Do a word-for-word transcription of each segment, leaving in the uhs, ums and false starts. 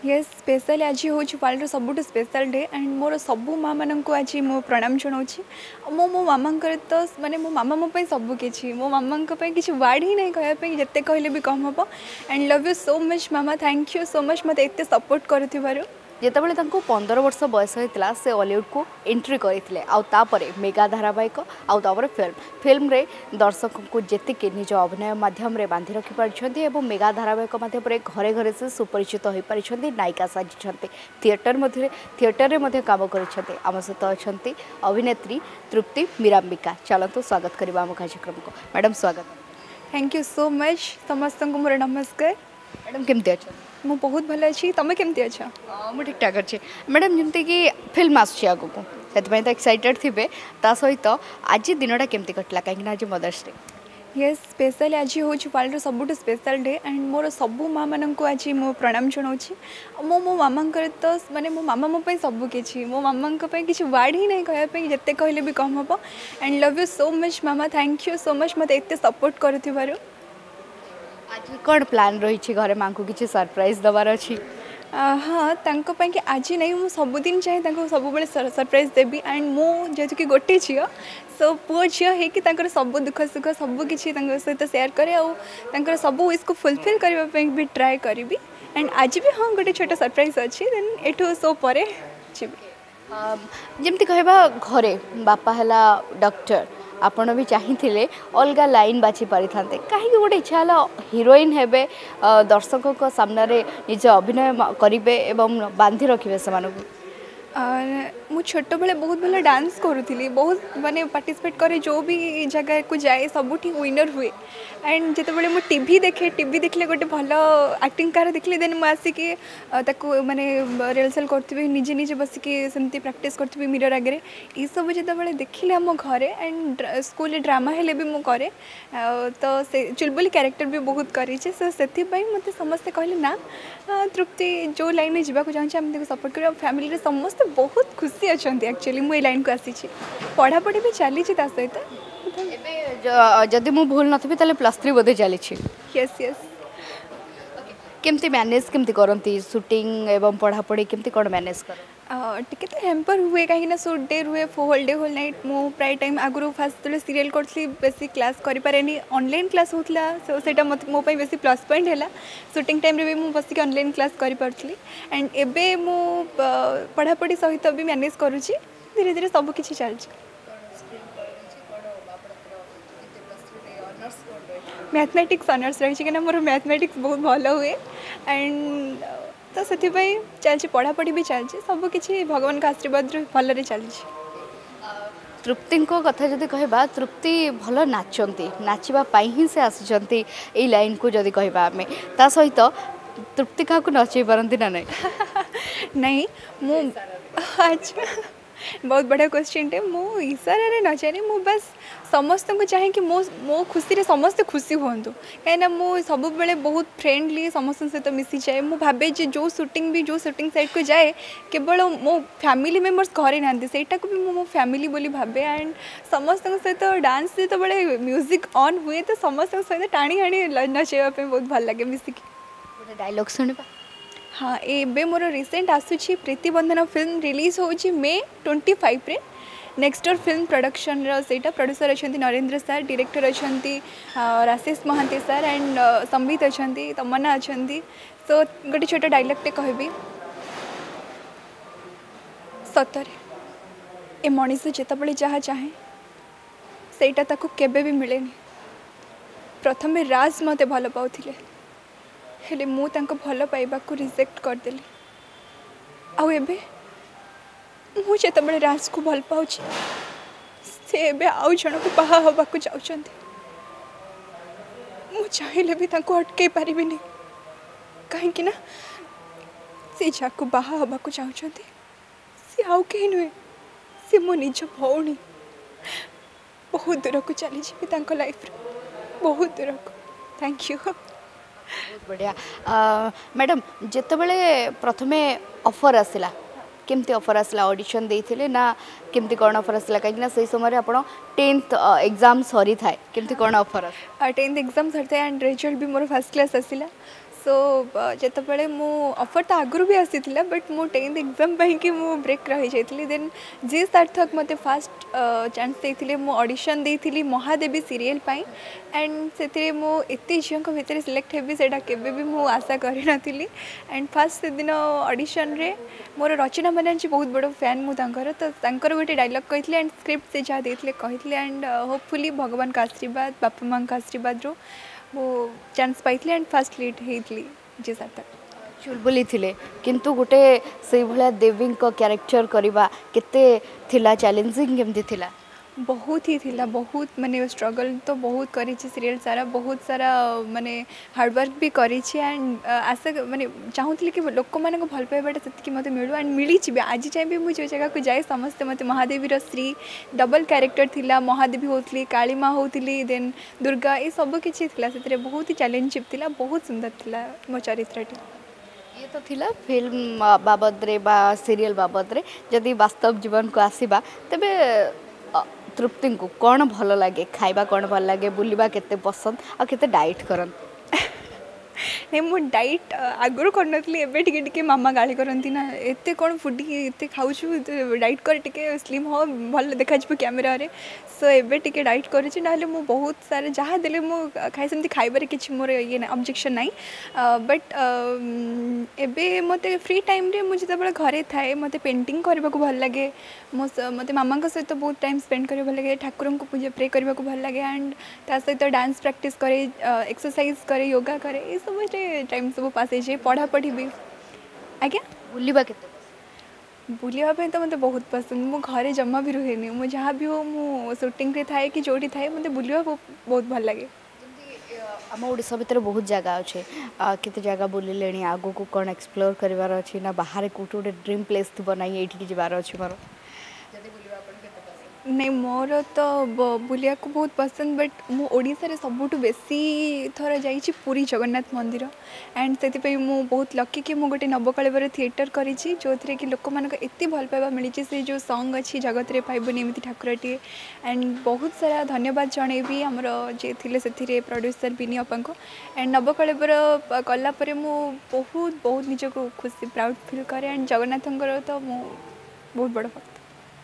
Yes specially आज हूँ world सबुठ स्पेशल डे एंड मोर सबू माँ मान को आज मो प्रणाम जनाऊँगी मो मो मामा तो माने मो मामा मो सबकि मो मामा किसी वार्ड ही नहीं कहवाई जिते कहले भी कम हम and love you so much मामा थैंक यू सो मच मत एत सपोर्ट कर जितेबाला पंदर वर्ष बयस होता से हॉलीवुड को एंट्री करते आउे मेगा धारावाहिक आउे फिल्म फिल्म रे दर्शक को जीक निज अभिनय मध्यम बांधि रखिपारी मेगा धारावाहिक मध्यम घरे घरे से सुपरिचित हो पारी नायिका साजिशंती थिएटर मध्य थिएटर में कम कर आम सहित अच्छा अभिनेत्री तृप्ति मीरांबिका चलतु स्वागत करवा आम कार्यक्रम को मैडम स्वागत थैंक यू सो मच समस्त को मोर नमस्कार मैडम केमती अच्छा मु बहुत भल अच्छी तुम केमती अच्छा मुझे ठीक ठाक अच्छे मैडम जमती कि फिल्म आगू से तो एक्साइटेड थे ता सहित आज दिनटा केमती कटला कहीं आज मदर्स डे यस स्पेशली आज हूँ वर्ल्ड सबुठ स्पेशल डे एंड मोर सबू माँ मान को आज मो प्रणाम जनाऊँगी मो मो मामा तो माने मो मामा मो सबकि मो मामा किसी वार्ड ही नहीं कहवाई जिते कहले भी कम हम and love you so much मामा थैंक यू सो मच मत एत सपोर्ट कर आज कौन प्लान रही घरे माँ को किसी सरप्राइज दबार अच्छी हाँ तांको कि आज नहीं मुझे सबुदिन चाहे सब सरप्राइज देवी एंड मु जेहेतु कि गोटे झी सो पुओ झी हो सब दुख सुख सबकि सहित सेयार करे और सब विश को फुलफिल करने भी ट्राए करी एंड आज भी हाँ गोटे छोटा सरप्राइज अच्छी देन एठू सो पर जमती कहबा घरे बापा है डॉक्टर आपण भी चाहिए अलग लाइन बाछि पारि थांते कहीं गोटे इच्छा है हीरोइन हेबे दर्शकों को सामने निज अभिनय करेंगे एवं बांधि रखिए से मु छोट बेले बहुत भल डांस करूली बहुत माने पार्टिसिपेट करे जो भी जगह को जाए सबुठी विनर हुए एंड जिते बड़े मुझे टीवी देखे टीवी देखले गोटे भल एक्टिंग कार देखले देन मु आसिकी ताकू माने रिहर्सल करथबे निजे निजे बसिकी सेमती प्रैक्टिस करथबे मिरर आगे ये सब जिते बड़े देखिले हम घरे एंड स्कूल ड्रामा हेले भी मु करे तो से चुलबुली कैरेक्टर भी बहुत करी सो से मते समस्ते कहले ना तृप्ति जो लाइन में जावाक चाहूँ आम सपोर्ट कर फैमिली रे समस्त बहुत खुशी अच्छा एक्चुअली मुझे लाइन को आसी पढ़ापढ़ी भी चली सहित जदि मु भूल नथबी ताले प्लस थ्री बोधे चली यस यस केमती मैनेज केमती करती शूटिंग एवं पढ़ापढ़ी केमती कौन मैनेज कर टिके तो हेम्पर हुए कहीं सुट डे हुए होल डे होल नाइट मु प्राय टाइम आगु फास्ट जो सीरियल करी बेसी क्लास करें ऑनलाइन क्लास होता सो से मत मो बेसी प्लस पॉइंट है शूटिंग टाइम भी मुझे बसिक ऑनलाइन क्लास करी एंड एबे मु पढ़ापढ़ी सहित भी मैनेज करुँची धीरे धीरे सब किसी चलती मैथमेटिक्स ऑनर्स रही कि मोर मैथमेटिक्स बहुत भल हुए एंड तो से चलती पढ़ापढ़ी भी चलती सबकि भगवान का आशीर्वाद भल चलती तृप्ति कथा जदि कहबा तृप्ति भल नाचती नाचवाई ही से आसी लाइन को जदि कहबा आमे ता सहित तृप्ति क्या नचई पारती ना नहीं नहीं मु अच्छा बहुत बड़ा क्वेश्चन टे मो इशारे नचानी मु बस समस्त को चाहे कि मो मो खुशी रे समस्त खुशी हूँ कहीं मु सब बेले बहुत फ्रेंडली समस्त सहित मिसी जाए मु भावे जो शूटिंग भी जो शूटिंग साइड को जाए केवल मो फैमिली मेम्बर्स घरे ना सेटा को भी मो फैमिली बोली भावे एंड समस्त सहित डांस जो बड़े म्यूजिक ऑन हुए तो समस्त सहित टाणी हाणी नचाइवाई बहुत भल लगे मिसिकी डायलॉग सुनिबा हाँ एबे मोर रिसेंट आसूची प्रीतिबंधन फिल्म रिलीज होची मे ट्वेंटी फाइव रे नेक्स्ट डोर फिल्म प्रोडक्शन सेटा प्रोड्यूसर अच्छा नरेंद्र सर डायरेक्टर अच्छा राशेष महांती सर एंड संबित अच्छा तमन्ना अच्छा सो गोटे छोट डायलॉग टे कहबी सतरे ए मनीष जितेबाला जहाँ चाहे सेटा ताकू केबे भी मिलेनी प्रथम राज मते भल पाउथिले हेले मु तांको भल पाइबा को रिजेक्ट करदेली आउ एबे मु जेतेबेले राज को भल पाउछि से एबे आउ जण को बाहा हबा को जाउछंती मु चाहिले भी तांको अटके पारिबिनी काहे कि ना से जाको बाहा हबा को जाउछंती से आउ के नुए से मो निज भौणी बहुत दूर को चली जी तांको लाइफ रे बहुत दूर को थैंक यू बहुत बढ़िया मैडम जितेबाला प्रथमे ऑफर आसला केमती ऑफर आसला ऑडिशन देइथिले ना केमती कौन ऑफर आसला कहीं से समय आप टेन्थ एग्जाम सरी थाए केमती कौन ऑफर टेन्थ एग्जाम सरी था एंड रिजल्ट भी मोर फर्स्ट क्लास आसला सो जितेबाला मु ऑफर तो आगुरी भी आसी बट मु टेन्थ एग्जाम कि मु ब्रेक रही जाती देन जी सार्थक मते फास्ट चांस देते मु ऑडिशन देती महादेवी सीरियल पाई एंड से मु एत झील भितर सिलेक्ट हेबी से केबे मु आशा करी नथिली एंड फास्ट से दिन ऑडिशन रे मोर रचना बनार्जी बहुत बड़ फैन मुझे तो तांकर गोटे डायलॉग कही एंड स्क्रिप्ट से जहाँ देते कही एंड होपफुली भगवान का आशीर्वाद बापा माँ का आशीर्वाद रो वो चांस पाई एंड फास्ट लीड होती जी सार्थक चुलबुली थिले किंतु गोटे से भलिया देवी कैरेक्टर करवा केते थिला चैलेंजिंग केमती थिला बहुत ही थिला बहुत माने स्ट्रगल तो बहुत करी सीरियल सारा बहुत सारा माने हार्डवर्क भी करी एंड आशा माने चाहूली कि लोक मान भल पाइबाटा से मत मिलू एंड मिली आज जाए भी मुझे जगह को जाए समस्ते मत महादेवी श्री डबल कैरेक्टर थिला महादेवी होती काली माँ होती देन दुर्गा ये सब किसी से बहुत ही चैलेंजिंग थिला बहुत सुंदर थिला मो चरित्रटी ये तो थिला फिल्म बाबद रे बा सीरियल बाबद रे जदि वास्तव जीवन को आसीबा तबे तृप्ति को कौन भल लगे खाइबा कौन भल लगे बुलवा केते पसंद आ केते डाइट करन नहीं मु डाइट आगुरी कर मामा गाली करती ना एत कौन फुडी एत खाऊ डाइट कर टिके स्लिम हो भल देखा कैमेरा रे सो एबे टिके डाइट करुँच ना मु बहुत सारा जहाँ देले मु खाई सेमती खाइबार किछि मोर ये ना ऑब्जेक्शन नहीं बट एबे मते फ्री टाइम रे मुझे जब घरे थाए मते पेंटिंग करने को भल लगे मो मते मामा सहित बहुत टाइम स्पेंड कर भल लगे ठाकुर को पूजा प्रे करने को भल लगे एंड ता सहित डांस प्रैक्टिस करे एक्सरसाइज करे योगा करे ये सब टाइम सब पास है पढ़ा पढ़ी भी आज्ञा बुलवा के बुलापी तो मतलब बहुत पसंद मो घरे जमा भी रुहे मु जहाँ भी हो मु शूटिंग रे थाए कि जोटी थाए मतलब बुलवा बहुत भल लगे आम ओडिशा भितर बहुत जगह अच्छे केते जगह बुलिले आगो को कौन एक्सप्लोर करार अच्छी ना बाहर कौट गोटे ड्रीम प्लेस थी ना ये जबार अच्छी मोर नहीं मोर तो बुलिया को बहुत पसंद बट मु ओडिशा रे सबुठु बेसी थर जाइछि पुरी जगन्नाथ मंदिर एंड से मु बहुत लकी कि मु गोटे नवकलेवर थिएटर करी जो थे कि लोक मान एत भल पाइबा मिली से जो सॉन्ग अच्छी जगत रे पाइबनी एमती ठाकुरटी एंड बहुत सारा धन्यवाद जणेबी आमर जे थिले से प्रोड्यूसर बिनी अपा को एंड नवकलेवर कलापर मु बहुत बहुत निजको खुशी प्राउड फील करे एंड जगन्नाथ तो मु बहुत बड़ भक्त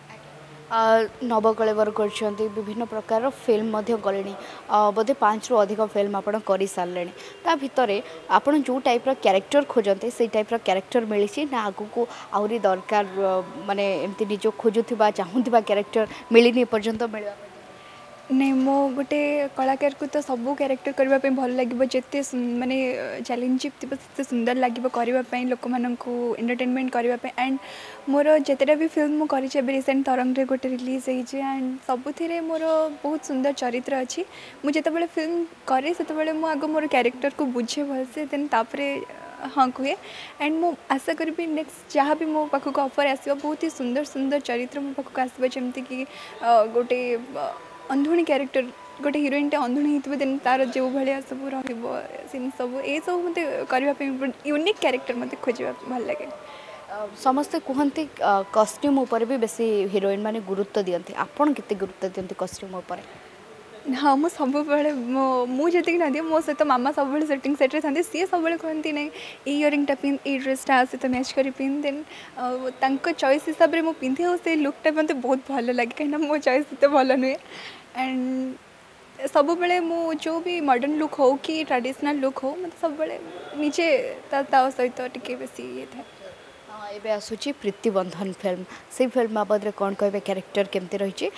नवकलेवर कर विभिन्न प्रकार फिल्म कले बोधे पाँच रु अधिक फिल्म आप कर सारे ता भितर आप जो टाइप कैरेक्टर खोजते से टाइप कैरेक्टर मिली ना आगु को आहरी दरकार माने एमती निज खोजुवा चाहूबा कैरेक्टर मिलनी एपर्यंत मिल नहीं मो गोटे कलाकार को तो सबू कैरेक्टर करने भल लगे जिते माने चैलेंजिंग थी से सुंदर लगे करने लोक मान एंटरटेनमेंट करने एंड मोर जितेटा भी फिल्म मुझे रिसेंट तरंग रे गोटे रिलीज होती एंड सबुथिरे मोर बहुत सुंदर चरित्र अच्छी मुझे जिते फिल्म करे से मु आग मोर कैरेक्टर को बुझे भलसे देन तापरे हाँ कहे एंड मु आशा करी नेक्स्ट जहाँ भी मो पाखक ऑफर आसो बहुत ही सुंदर सुंदर चरित्र मो पाखक आसो जमती कि गोटे अंधुणी कैरेक्टर गोटे हिरोइन टे अंधुणी होती देन तार जो भाया सब सीन सब ये सब मत करने यूनिक कैरेक्टर मत खोजा भल लगे समस्ते कहते कॉस्ट्यूम उपर भी बेसी हिरोइन माने गुरुत्व दियंती आपन केते गुरुत्व दियंती कॉस्ट्यूम उपर हाँ मु सब मुझे ना दिए मो सहित मामा सब सेटिंग सेट्रे था सी सब कहती ना ये इयरिंगटा पिंध ये ड्रेसटा सहित मैच कर पिंध देन चॉइस हिसाब से मुझे पिंधे और से लुकटा मत बहुत भल लगे कहीं मो चॉइस तो भल नुहे एंड सब बेले मु जो भी मॉडर्न लुक हो कि ट्रेडिशनल लुक हो मतलब सब बेले निजे ता सहित टिके बेसी ये था एबे आसुची प्रीतिबंधन फिल्म से फिल्म बाबद कौन कहे कैरेक्टर केमती रही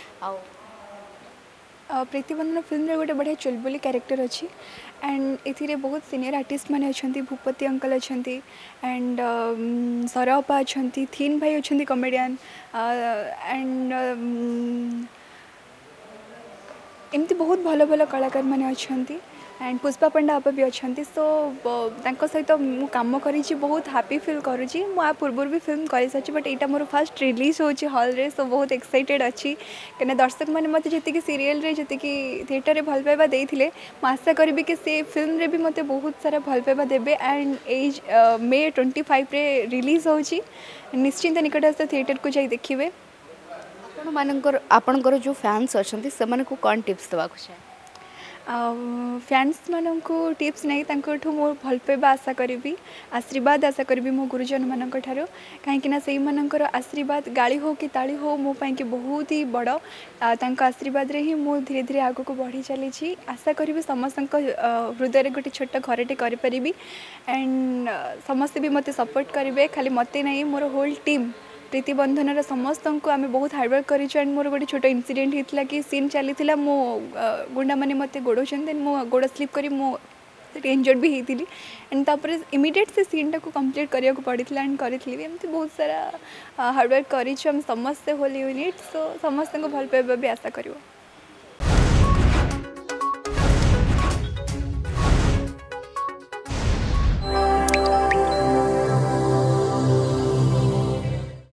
प्रीतिबंधन फिल्म रे गोटे बढ़िया चुलबुली कैरेक्टर अच्छी एंड ए बहुत सीनियर आर्टिस्ट मैंने अच्छा भूपति अंकल अच्छा एंड सरअपा अच्छा थीन भाई अच्छा कमेडियन एंड एमती बहुत भल भल कलाकार मैंने अच्छा एंड पुष्पा पंडा आप भी अच्छा सो सहित मु काम करी बहुत हैप्पी फील करुँची मुझे पूर्व भी फिल्म कर सारी बट यहाँ मोर फास्ट रिलीज होची हॉल रे सो बहुत एक्साइटेड अच्छी कहीं दर्शक मैंने मत जी सीरियल रे जी थिएटर रे भल पाइबा देते आशा करी कि से फिल्म रे भी मत बहुत सारा भल पाइबा देबे एंड एज मे ट्वेंटी फाइव रे रिलीज होची निश्चिंत निकटस्थ थिएटर को जाई देखिए आपण मानकर आपणकर जो फैंस अच्छा से कौन टिप्स देवा चाहे फैंस मान को टिप्स नहीं तांकोठु मो भल पाइबा आशा करी आशीर्वाद आशा करी मो गुरुजन मान कहीं से मानकर आशीर्वाद गाड़ी हो कि ताली हो मो पाई कि बहुत ही बड़ तांको आशीर्वाद रे ही मो धीरे धीरे आग को बढ़ी चली आशा करी समस्त हृदय गोटे छोट घरटे करी एंड समस्ते भी मत सपोर्ट करेंगे खाली मत नहीं मोर होल टीम प्रीति बंधन समस्त को आम बहुत हार्डवर्क कर एंड मोर गोटे छोट इनसीडेंट होता कि सीन चली मो गुंडा मैंने मत गोड़ मो गोड़ स्लीप कर इंजर्ड भी होती एंड तापर इमिडिएट से सीन टाक कंप्लीट करने को पड़ता एंड करी एमती बहुत सारा हार्डवर्क कर समस्ते होल यूनिट सो समस्त को भल पाइबा भी आशा करियो।